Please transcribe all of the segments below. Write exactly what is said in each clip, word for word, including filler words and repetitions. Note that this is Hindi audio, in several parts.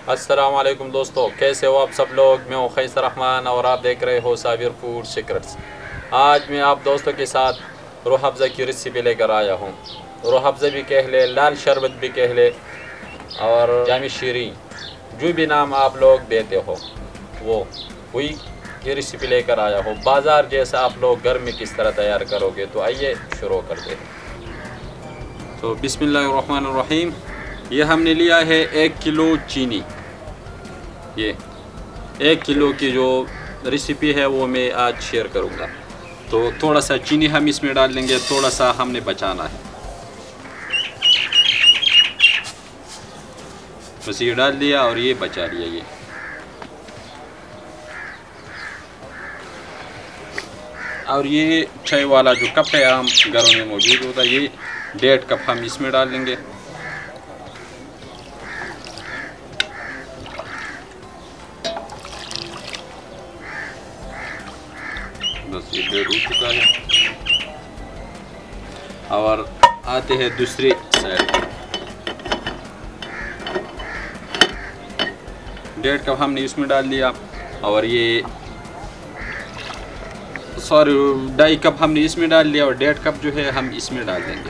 अस्सलामुअलैकुम दोस्तों, कैसे हो आप सब लोग। मैं हूँ खैसर रहमान और आप देख रहे हो साबिर फूड सीक्रेट्स। आज मैं आप दोस्तों के साथ रूह अफ़ज़ा की रेसिपी लेकर आया हूँ। रूह अफ़ज़ा भी कह ले, लाल शरबत भी कह ले और जामी शीरी, जो भी नाम आप लोग देते हो वो वही ये रेसिपी लेकर आया हो। बाज़ार जैसा आप लोग घर में किस तरह तैयार करोगे, तो आइए शुरू करते हैं। तो बिस्मिल्लाहिर्रहमानिर्रहीम। ये हमने लिया है एक किलो चीनी। ये एक किलो की जो रेसिपी है वो मैं आज शेयर करूँगा। तो थोड़ा सा चीनी हम इसमें डाल देंगे, थोड़ा सा हमने बचाना है। बस ये डाल दिया और ये बचा लिया। ये और ये चाय वाला जो कप है आम घरों में मौजूद होता है, ये डेढ़ कप हम इसमें डाल देंगे। बस ये डेढ़ हो चुका है। और आते हैं दूसरी साइड। डेढ़ कप हमने इसमें डाल दिया और ये सॉरी ढाई कप हमने इसमें डाल दिया और डेढ़ कप जो है हम इसमें डाल देंगे।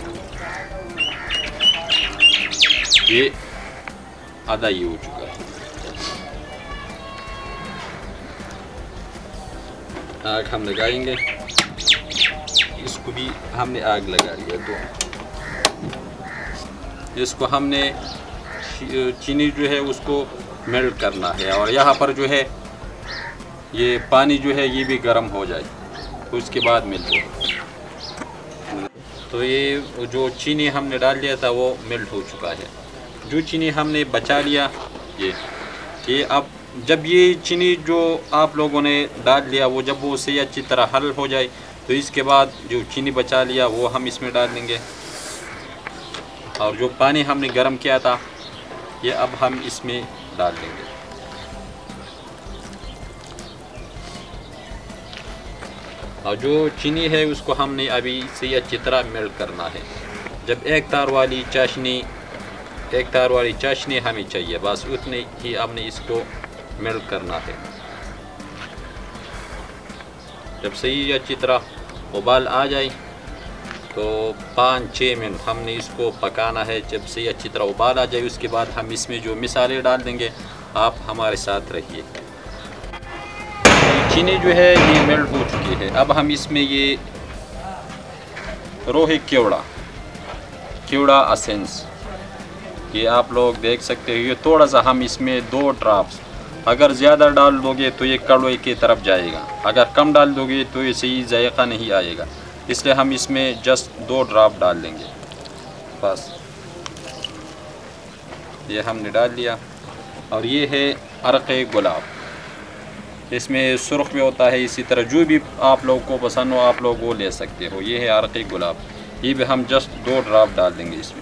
ये आधा ये हो चुका है। आग हम लगाएंगे, इसको भी हमने आग लगा लिया। तो इसको हमने चीनी जो है उसको मेल्ट करना है और यहाँ पर जो है ये पानी जो है ये भी गर्म हो जाए, तो उसके बाद मेल्ट हो। तो ये जो चीनी हमने डाल दिया था वो मेल्ट हो चुका है। जो चीनी हमने बचा लिया ये ये अब जब ये चीनी जो आप लोगों ने डाल लिया वो जब वो सही अच्छी तरह हल हो जाए, तो इसके बाद जो चीनी बचा लिया वो हम इसमें डाल देंगे। और जो पानी हमने गर्म किया था ये अब हम इसमें डाल देंगे। और जो चीनी है उसको हमने अभी सही अच्छी तरह मेल्ट करना है। जब एक तार वाली चाशनी एक तार वाली चाशनी हमें चाहिए, बस उतने ही हमने इसको मेल्ट करना है। जब सही अच्छी तरह उबाल आ जाए तो पाँच छः मिनट हमने इसको पकाना है। जब सही अच्छी तरह उबाल आ जाए उसके बाद हम इसमें जो मसाले डाल देंगे। आप हमारे साथ रहिए। चीनी जो है ये मेल्ट हो चुकी है। अब हम इसमें ये रोहे केवड़ा केवड़ा एसेंस ये आप लोग देख सकते हो। ये थोड़ा सा हम इसमें दो ड्रॉप्स, अगर ज़्यादा डाल दोगे तो ये कड़वे की तरफ जाएगा, अगर कम डाल दोगे तो ये सही जायका नहीं आएगा, इसलिए हम इसमें जस्ट दो ड्रॉप डाल देंगे बस। ये हमने डाल दिया। और ये है अरक़े गुलाब, इसमें सुर्ख भी होता है। इसी तरह जो भी आप लोग को पसंद हो आप लोग वो ले सकते हो। ये है अरक़े गुलाब, ये भी हम जस्ट दो ड्रॉप डाल देंगे इसमें।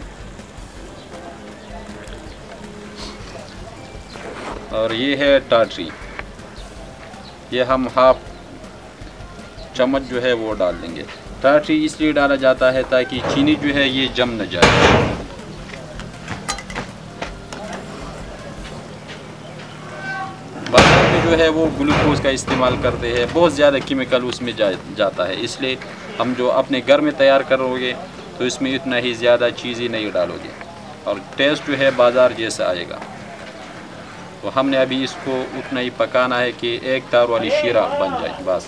और ये है टाटरी, ये हम हाफ चम्मच जो है वो डाल देंगे। टाटरी इसलिए डाला जाता है ताकि चीनी जो है ये जम न जाए। बाजार में जो है वो ग्लूकोज का इस्तेमाल करते हैं, बहुत ज़्यादा केमिकल उसमें जा, जाता है। इसलिए हम जो अपने घर में तैयार करोगे तो इसमें इतना ही ज़्यादा चीज़ें नहीं डालोगे और टेस्ट जो है बाज़ार जैसा आएगा। तो हमने अभी इसको उतना ही पकाना है कि एक तार वाली शीरा बन जाए बस।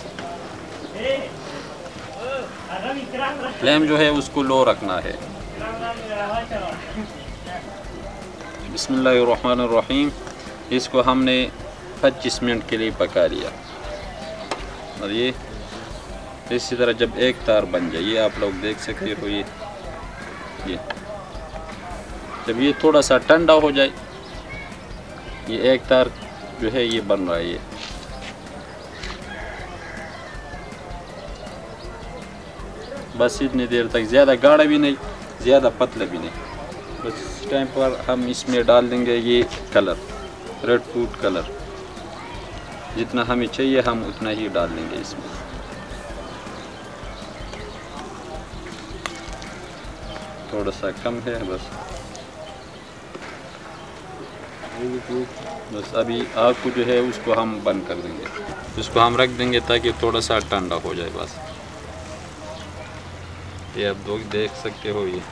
फ्लेम जो है उसको लो रखना है। बिस्मिल्लाहिर्रहमानिर्रहीम। इसको हमने पच्चीस मिनट के लिए पका लिया और ये इसी तरह जब एक तार बन जाए, ये आप लोग देख सकते हो। ये ये जब ये थोड़ा सा ठंडा हो जाए, ये एक तार जो है ये बन रहा है। ये बस इतनी देर तक, ज़्यादा गाढ़ा भी नहीं ज़्यादा पतला भी नहीं। बस इस टाइम पर हम इसमें डाल देंगे ये कलर, रेड फूड कलर। जितना हमें चाहिए हम उतना ही डाल देंगे इसमें। थोड़ा सा कम है बस। बस अभी आग को जो है उसको हम बंद कर देंगे, इसको हम रख देंगे ताकि थोड़ा सा ठंडा हो जाए बस। ये आप लोग देख सकते हो, ये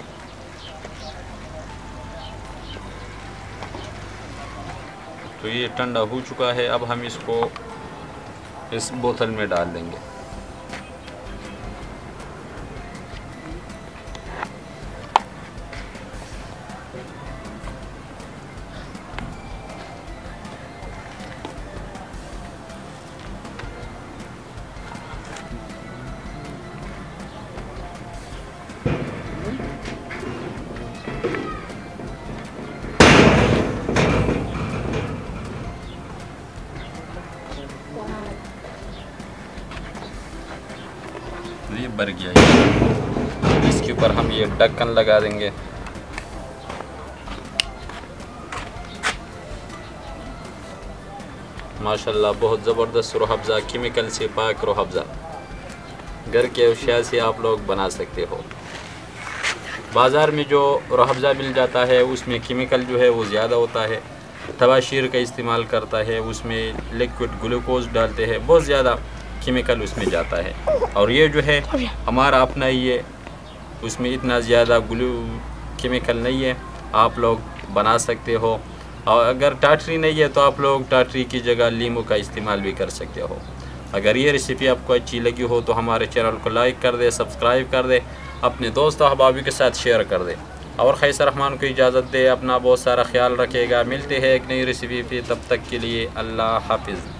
तो ये ठंडा हो चुका है। अब हम इसको इस बोतल में डाल देंगे। ये भर गया है। इसके ऊपर हम ये ढक्कन लगा देंगे। माशाल्लाह बहुत ज़बरदस्त रूह अफ़ज़ा, केमिकल से पाक रूह अफ़ज़ा घर के अशिया से आप लोग बना सकते हो। बाज़ार में जो रूह अफ़ज़ा मिल जाता है उसमें केमिकल जो है वो ज़्यादा होता है, तबाशीर का इस्तेमाल करता है, उसमें लिक्विड ग्लूकोज डालते हैं, बहुत ज़्यादा केमिकल उसमें जाता है। और ये जो है हमारा अपना ही है, उसमें इतना ज़्यादा ग्लू केमिकल नहीं है, आप लोग बना सकते हो। और अगर टाटरी नहीं है तो आप लोग टाटरी की जगह लीमू का इस्तेमाल भी कर सकते हो। अगर ये रेसिपी आपको अच्छी लगी हो तो हमारे चैनल को लाइक कर दे, सब्सक्राइब कर दे, अपने दोस्त अहबाबी के साथ शेयर कर दे और खैसर रहमान को इजाज़त दे। अपना बहुत सारा ख्याल रखिएगा। मिलते हैं एक नई रेसिपी पे, तब तक के लिए अल्लाह हाफिज़।